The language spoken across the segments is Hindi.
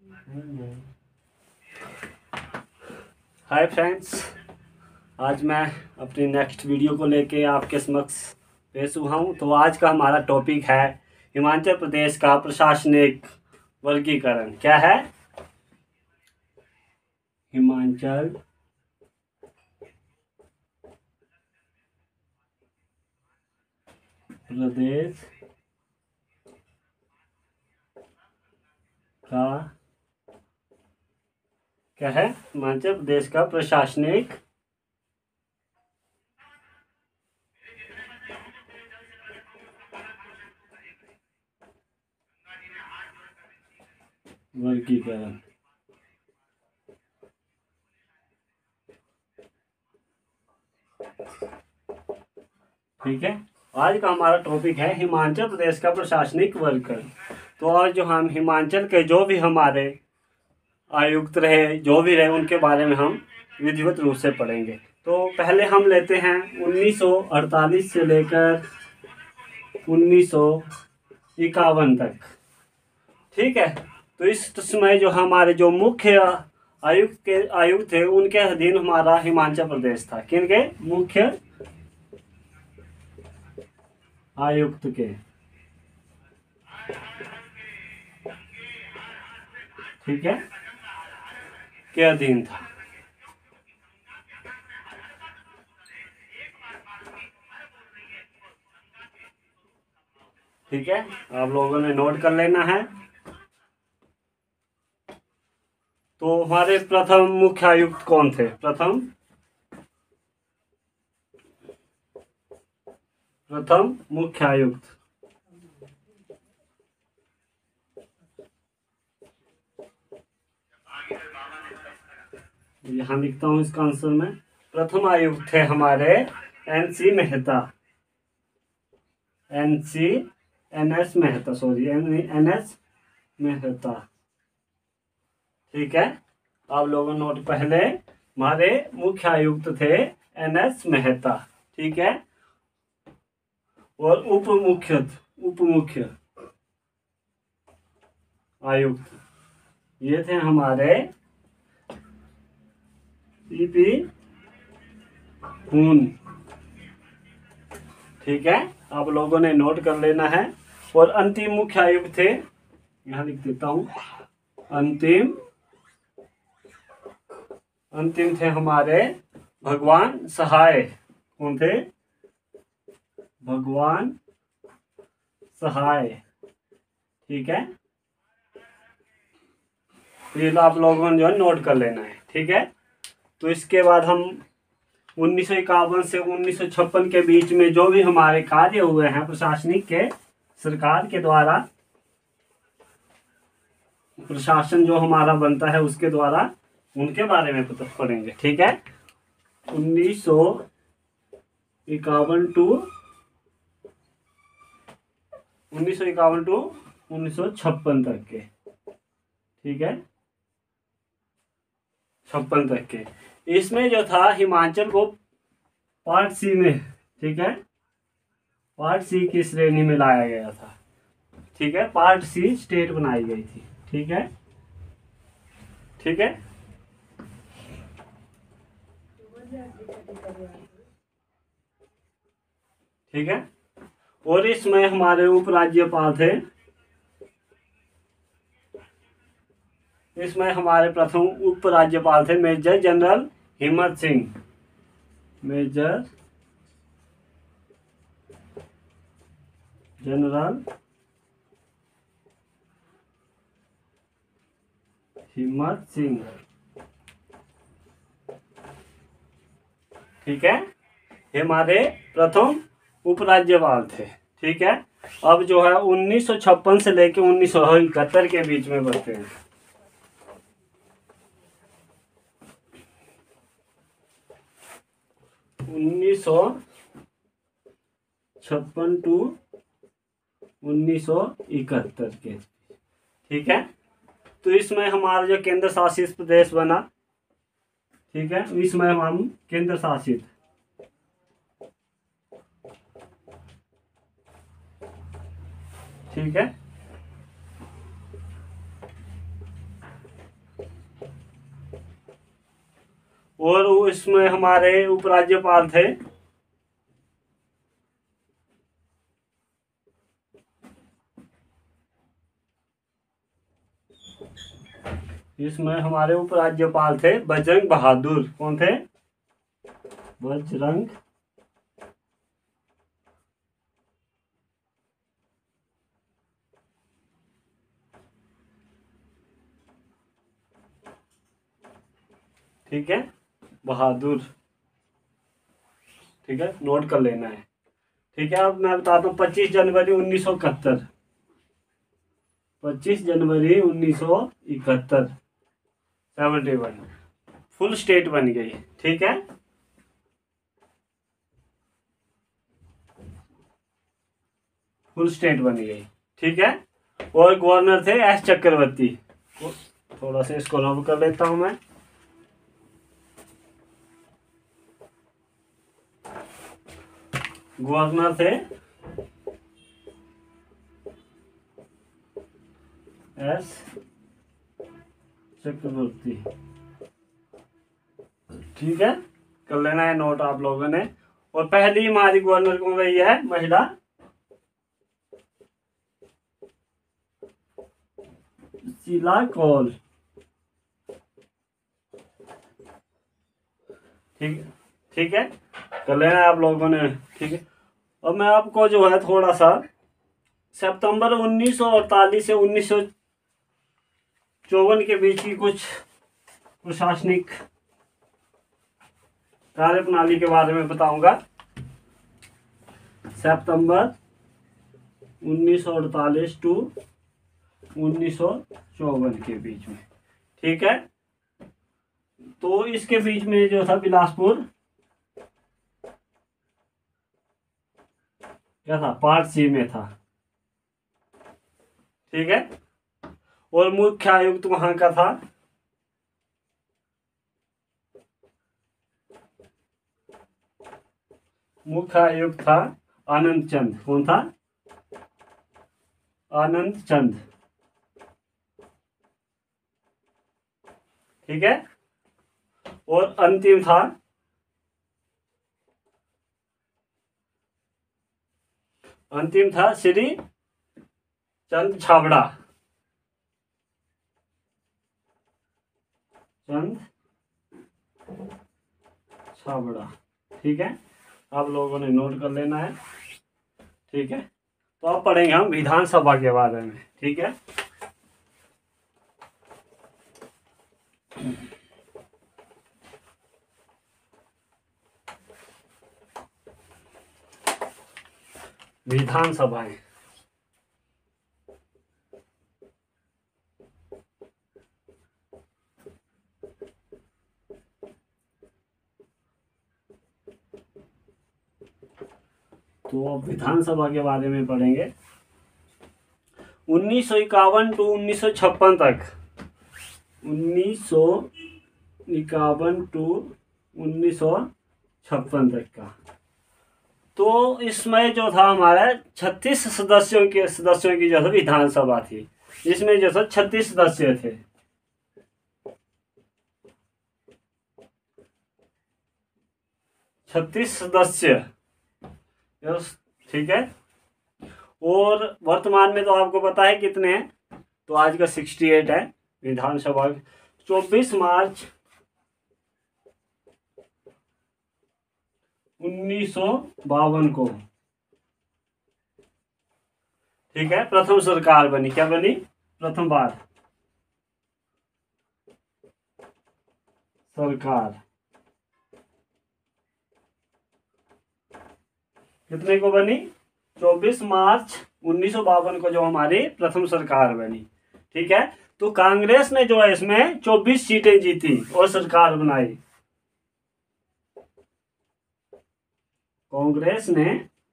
हाय फ्रेंड्स, आज मैं अपनी नेक्स्ट वीडियो को लेके आपके समक्ष पेश हुआ हूँ। तो आज का हमारा टॉपिक है हिमाचल प्रदेश का प्रशासनिक वर्गीकरण। क्या है? हिमाचल प्रदेश का क्या है? हिमाचल प्रदेश का प्रशासनिक वर्गीकरण। ठीक है, आज का हमारा टॉपिक है हिमाचल प्रदेश का प्रशासनिक वर्गीकरण। तो आज जो हम हिमाचल के जो भी हमारे आयुक्त रहे, जो भी रहे, उनके बारे में हम विधिवत रूप से पढ़ेंगे। तो पहले हम लेते हैं 1948 से लेकर 1951 तक। ठीक है, तो इस समय जो हमारे जो मुख्य आयुक्त थे, उनके अधीन हमारा हिमाचल प्रदेश था। किनके? मुख्य आयुक्त ठीक है, के अधीन था। ठीक है, आप लोगों ने नोट कर लेना है। तो हमारे प्रथम मुख्य आयुक्त कौन थे? प्रथम मुख्य आयुक्त, यहाँ लिखता हूँ इसका आंसर में। प्रथम आयुक्त थे हमारे एनसी मेहता, एनएस मेहता। ठीक है, आप लोगों नोट पहले हमारे मुख्य आयुक्त थे एनएस मेहता। ठीक है, और उप मुख्य आयुक्त ये थे हमारे सीपी खून। ठीक है, आप लोगों ने नोट कर लेना है। और अंतिम मुख्य आयुक्त थे, यहाँ लिख देता हूं, अंतिम थे हमारे भगवान सहाय। कौन थे? भगवान सहाय। ठीक है, ये आप लोगों ने जो है नोट कर लेना है। ठीक है, तो इसके बाद हम 1951 से 1956 के बीच में जो भी हमारे कार्य हुए हैं प्रशासनिक के, सरकार के द्वारा प्रशासन जो हमारा बनता है उसके द्वारा, उनके बारे में पढ़ेंगे। ठीक है, 1951 टू 1956 तक के। ठीक है, 56 तक के। इसमें जो था हिमाचल को पार्ट सी में, ठीक है, पार्ट सी की श्रेणी में लाया गया था। ठीक है, पार्ट सी स्टेट बनाई गई थी। ठीक है, ठीक है, ठीक है। और इसमें हमारे उपराज्यपाल थे, इसमें हमारे प्रथम उपराज्यपाल थे मेजर जनरल हिम्मत सिंह। मेजर जनरल हिम्मत सिंह। ठीक है, ये हमारे प्रथम उपराज्यपाल थे। ठीक है, अब जो है 1956 से लेकर 1971 के बीच में बढ़ते हैं। 1956 टू 1971 के। ठीक है, तो इसमें हमारा जो केंद्र शासित प्रदेश बना, ठीक है, इसमें हम केंद्र शासित, ठीक है, और इसमें हमारे उपराज्यपाल थे इसमें हमारे उपराज्यपाल थे बजरंग बहादुर। कौन थे? बजरंग ठीक है, बहादुर। ठीक है, नोट कर लेना है। ठीक है, अब मैं बताता हूँ 25 जनवरी 1971। 25 जनवरी 1971 71 फुल स्टेट बन गई। ठीक है, फुल स्टेट बन गई। ठीक है, और गवर्नर थे एस चक्रवर्ती। थोड़ा सा इसको रब कर लेता हूं मैं। गवर्नर थे एस चक्रवर्ती। ठीक है, कर लेना है नोट आप लोगों ने। और पहली हमारी गवर्नर कौन रही है? महिला शीला कौल। ठीक है, ठीक है, कर लेना है आप लोगों ने। ठीक है, अब मैं आपको जो है थोड़ा सा सितंबर 1948 से 1954 के बीच की कुछ प्रशासनिक कार्य प्रणाली के बारे में बताऊंगा। सितंबर 1948 टू 1954 के बीच में। ठीक है, तो इसके बीच में जो था बिलासपुर क्या था? पार्ट सी में था। ठीक है, और मुख्य आयुक्त वहां का था मुख्य आयुक्त था आनंद चंद। कौन था? आनंद चंद। ठीक है, और अंतिम था श्री चंद छाबड़ा। चंद छाबड़ा। ठीक है, आप लोगों ने नोट कर लेना है। ठीक है, तो अब पढ़ेंगे हम विधानसभा के बारे में। ठीक है, विधानसभाएं। तो अब विधानसभा के बारे में पढ़ेंगे। 1951 टू 1956 तक। 1951 टू 1956 तक का। तो इसमें जो था हमारा 36 सदस्यों की जो है विधानसभा थी। इसमें जो था 36 सदस्य थे। 36 सदस्य। ठीक है, और वर्तमान में तो आपको पता है कितने हैं। तो आज का 68 है विधानसभा। 24 मार्च 1952 को। ठीक है, प्रथम सरकार बनी। क्या बनी? प्रथम बार सरकार। कितने को बनी? 24 मार्च 1952 को जो हमारी प्रथम सरकार बनी। ठीक है, तो कांग्रेस ने जो है इसमें 24 सीटें जीती और सरकार बनाई। कांग्रेस ने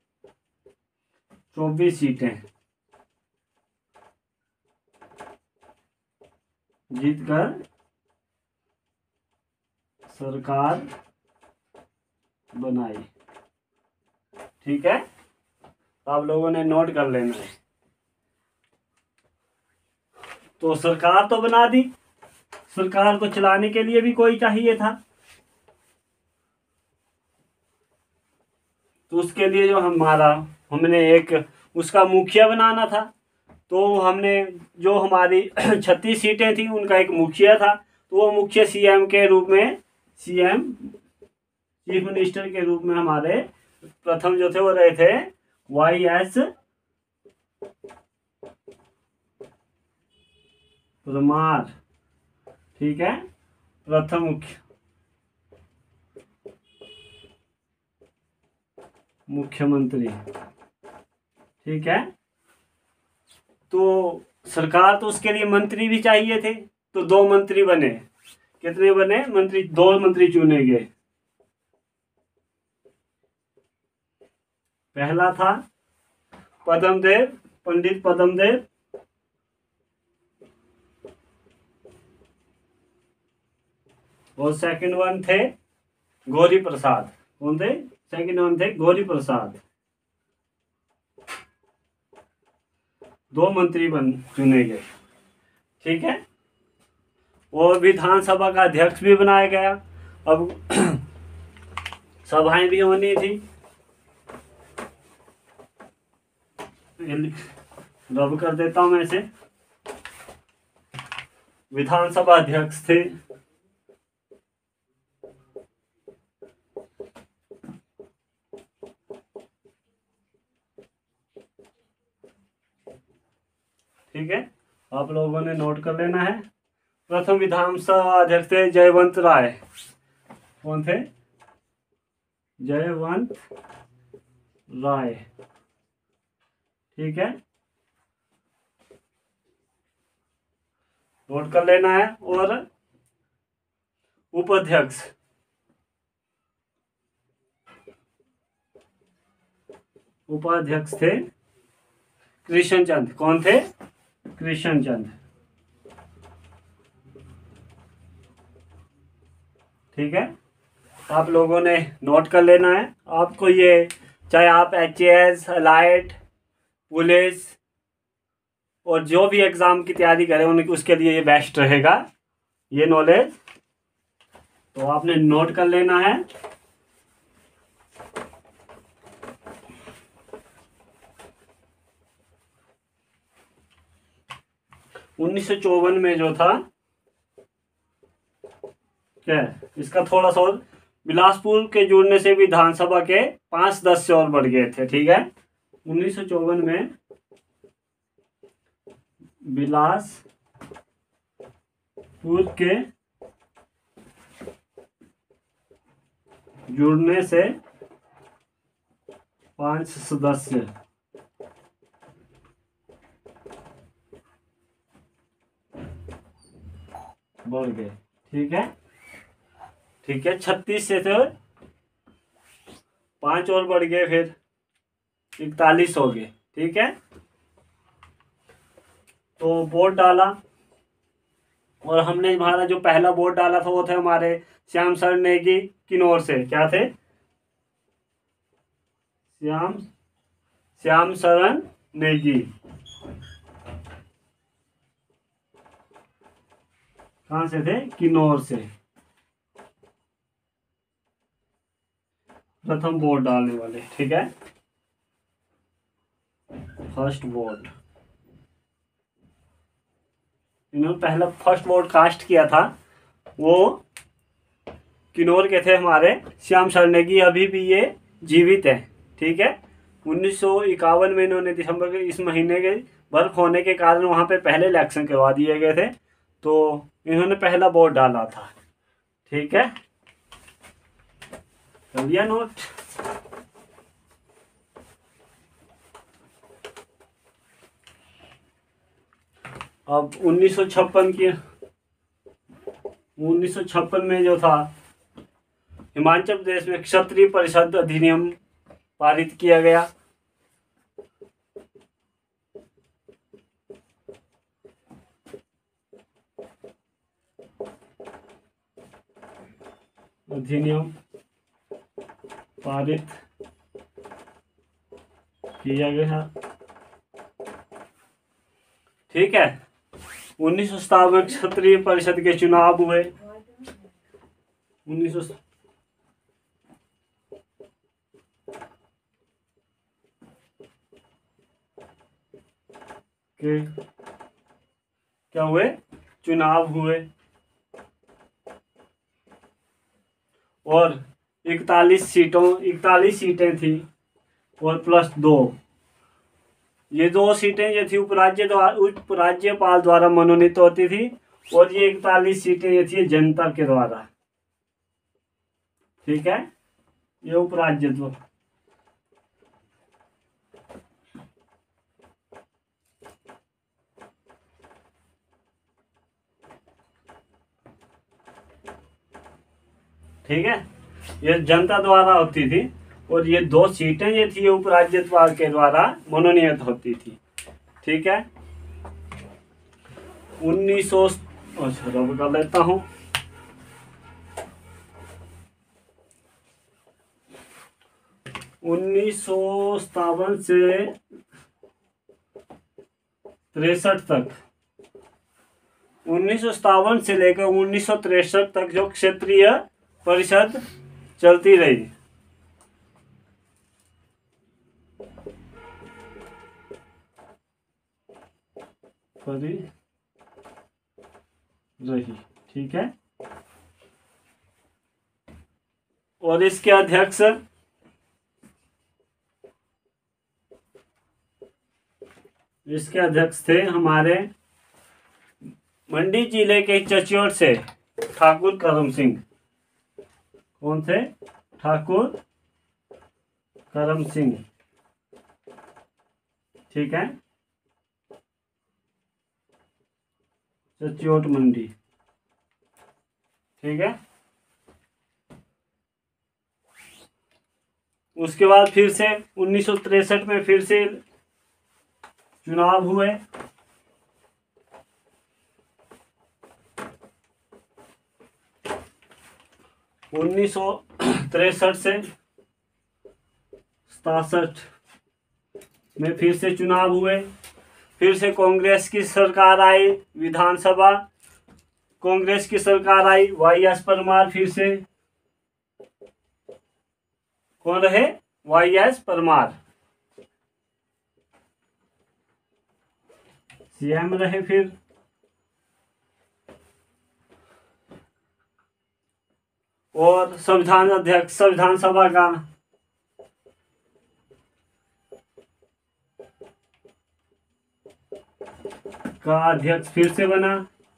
24 सीटें जीतकर सरकार बनाई। ठीक है, आप लोगों ने नोट कर लेना है। तो सरकार तो बना दी, सरकार को चलाने के लिए भी कोई चाहिए था। तो उसके लिए जो हमने एक उसका मुखिया बनाना था। तो हमने जो हमारी 36 सीटें थी उनका एक मुखिया था। तो वो मुखिया सीएम के रूप में, सीएम चीफ मिनिस्टर के रूप में हमारे प्रथम जो थे वो रहे थे YS परमार। ठीक है, प्रथम मुख्यमंत्री। ठीक है, तो सरकार तो उसके लिए मंत्री भी चाहिए थे, तो 2 मंत्री बने। कितने बने मंत्री? 2 मंत्री चुने गए। पहला था पद्मदेव, पंडित पद्मदेव। और सेकंड वन थे गौरी प्रसाद। कौन थे? सेकंड वन थे गौरी प्रसाद। 2 मंत्री चुने गए। ठीक है, और विधानसभा का अध्यक्ष भी बनाया गया। अब सभाएं भी होनी थी। रब कर देता हूं मैं इसे। विधानसभा अध्यक्ष थे ठीक है, आप लोगों ने नोट कर लेना है। प्रथम विधानसभा अध्यक्ष थे जयवंत राय। कौन थे? जयवंत राय। ठीक है, नोट कर लेना है। और उपाध्यक्ष थे कृष्णचंद। कौन थे? कृष्णचंद। ठीक है, आप लोगों ने नोट कर लेना है। आपको ये, चाहे आप HAS, अलाइड, पुलिस और जो भी एग्ज़ाम की तैयारी करें उनकी, उसके लिए ये बेस्ट रहेगा, ये नॉलेज। तो आपने नोट कर लेना है। उन्नीस सौ 54 में जो था, क्या इसका थोड़ा सा और, बिलासपुर के जुड़ने से विधानसभा के 5 सदस्य और बढ़ गए थे। ठीक है, 1954 में बिलासपुर के जुड़ने से 5 सदस्य बढ़ गए। ठीक है, 36 से तो 5 और बढ़ गए, फिर 41 हो गए। ठीक है, तो वोट डाला। और हमने हमारा जो पहला वोट डाला था वो थे हमारे श्याम सर नेगी किन्नौर से। क्या थे? श्याम शरण नेगी। कहाँ से थे? किन्नौर से। प्रथम वोट डालने वाले। ठीक है, फर्स्ट वोट। इन्होंने पहला फर्स्ट वोट कास्ट किया था, वो किन्नौर के थे हमारे श्याम शरणनेगी। अभी भी ये जीवित है। ठीक है, 1951 में इन्होंने दिसंबर के इस महीने के बर्फ होने के कारण वहाँ पे पहले इलेक्शन करवा दिए गए थे, तो इन्होंने पहला वोट डाला था। ठीक है, कर लिया नोट। अब 1956 में जो था, हिमाचल प्रदेश में क्षत्रिय परिषद अधिनियम पारित किया गया। अधिनियम पारित किया गया। ठीक है, 1957 में क्षत्रिय परिषद के चुनाव हुए। 1900 के क्या हुए, चुनाव हुए और 41 सीटें थी और प्लस 2, ये 2 सीटें जो थी उपराज्यपाल द्वारा मनोनीत होती थी और ये 41 सीटें ये थी जनता के द्वारा। ठीक है, ये उपराज्यत्व। ठीक है, ये जनता द्वारा होती थी और ये 2 सीटें ये थी उपराज्यपाल के द्वारा मनोनीत होती थी। ठीक है, 1900 अच्छा रब कर लेता हूँ 1957 से 63 तक, 1957 से लेकर 1963 तक जो क्षेत्रीय परिषद चलती रही। ठीक है, और इसके अध्यक्ष थे हमारे मंडी जिले के चचियोट से ठाकुर करम सिंह। कौन थे? ठाकुर करम सिंह। ठीक है, चचियोट मंडी। ठीक है, उसके बाद फिर से 1963 में फिर से चुनाव हुए। उन्नीस सौ 63 से 67 में फिर से चुनाव हुए। फिर से कांग्रेस की सरकार आई, विधानसभा कांग्रेस की सरकार आई। YS परमार फिर से कौन रहे? YS परमार CM रहे। फिर और संविधान अध्यक्ष, संविधान सभा का अध्यक्ष फिर से बना।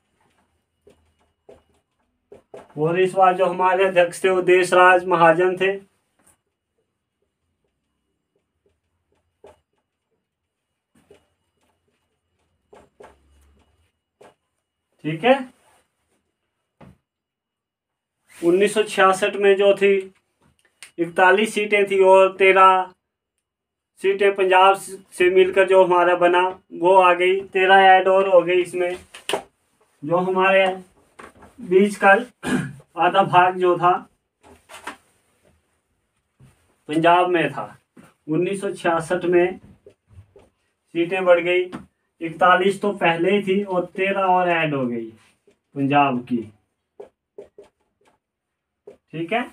और इस बार जो हमारे अध्यक्ष थे वो देशराज महाजन थे। ठीक है, 1966 में जो थी 41 सीटें थी और 13 सीटें पंजाब से मिलकर जो हमारा बना वो आ गई। 13 ऐड और हो गई इसमें। जो हमारे बीच का आधा भाग जो था पंजाब में था। 1966 में सीटें बढ़ गई। 41 तो पहले ही थी और 13 और ऐड हो गई पंजाब की। ठीक है,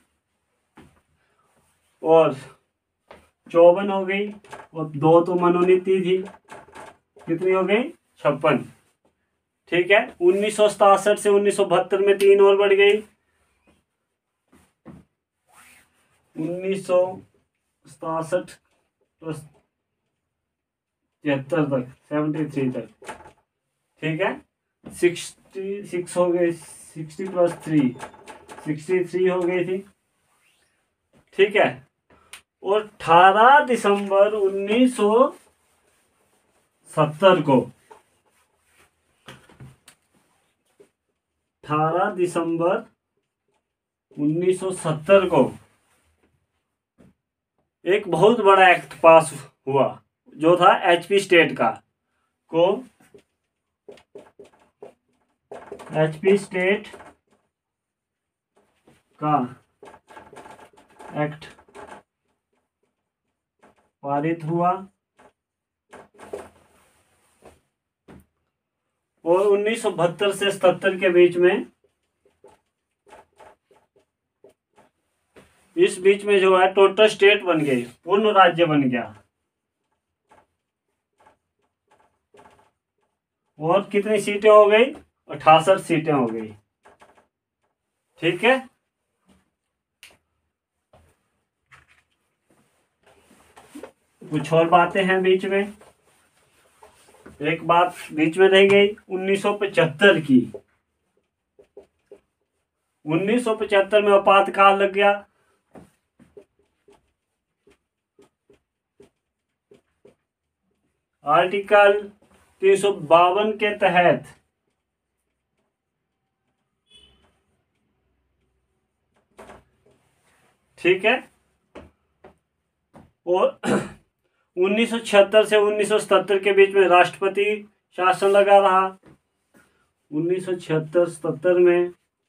और 54 हो गई और 2 तो मनोनीत थी। कितनी हो गई? 56। ठीक है, 1967 से 1972 में 3 और बढ़ गई। 1967 प्लस 73 तक, 73 तक। ठीक है, 66 हो गई, 60 प्लस 3 63 हो गई थी। ठीक है, और 18 दिसंबर 1970 को 18 दिसंबर 1970 को एक बहुत बड़ा एक्ट पास हुआ जो था HP स्टेट का। HP स्टेट का एक्ट पारित हुआ और 1972 से 77 के बीच में, इस बीच में जो है टोटल स्टेट बन गई, पूर्ण राज्य बन गया। और कितनी सीटें हो गई? 68 सीटें हो गई। ठीक है, कुछ और बातें हैं बीच में। एक बात बीच में रह गई 1975 की। 1975 में आपातकाल लग गया। आर्टिकल 352 के तहत ठीक है, और 1976 से 1977 के बीच में राष्ट्रपति शासन लगा रहा। 1976-77 में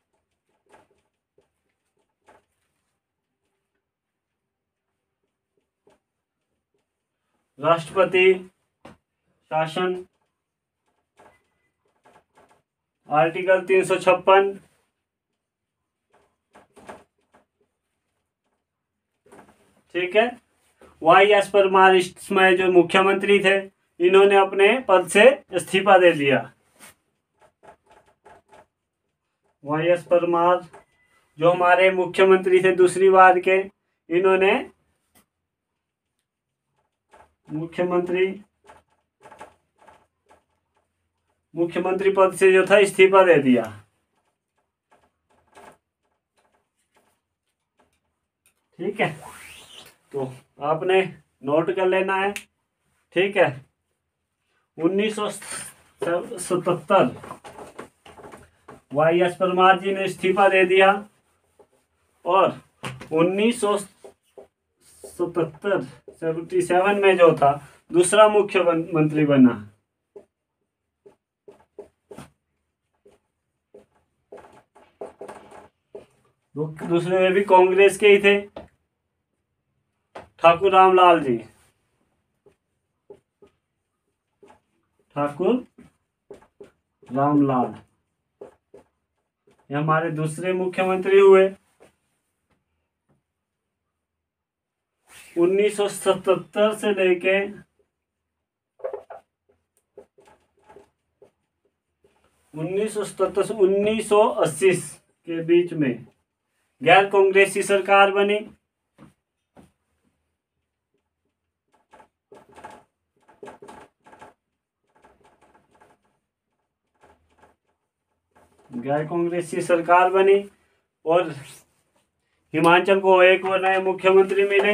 राष्ट्रपति शासन, आर्टिकल 356। ठीक है, YS परमार इस समय जो मुख्यमंत्री थे, इन्होंने अपने पद से इस्तीफा दे दिया। YS परमार जो हमारे मुख्यमंत्री थे दूसरी बार के, इन्होंने मुख्यमंत्री पद से जो था इस्तीफा दे दिया। ठीक है, तो आपने नोट कर लेना है। ठीक है, 1977 YS परमार जी ने इस्तीफा दे दिया, और 1977 में जो था दूसरा मुख्यमंत्री बना। दूसरे में भी कांग्रेस के ही थे, ठाकुर रामलाल जी। ठाकुर रामलाल ये हमारे दूसरे मुख्यमंत्री हुए। 1977 से लेके 1980 के बीच में गैर कांग्रेसी सरकार बनी। गैर कांग्रेसी सरकार बनी, और हिमाचल को एक और नए मुख्यमंत्री मिले।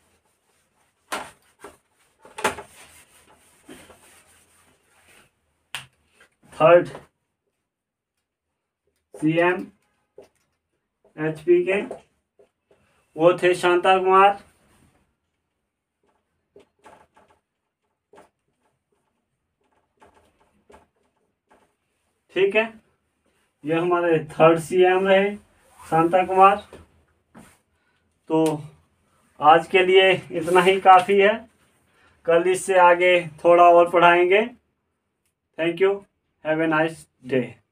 थर्ड CM HP के वो थे शांता कुमार। ठीक है, ये हमारे थर्ड CM रहे शांता कुमार। तो आज के लिए इतना ही काफ़ी है, कल इससे आगे थोड़ा और पढ़ाएंगे। Thank you, have a nice day.